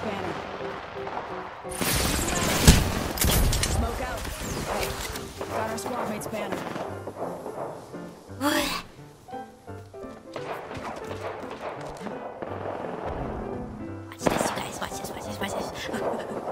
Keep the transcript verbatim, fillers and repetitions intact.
scanning. Smoke out. Hey, got our squad mate's banner. Watch this, you guys. Watch this, watch this, watch this.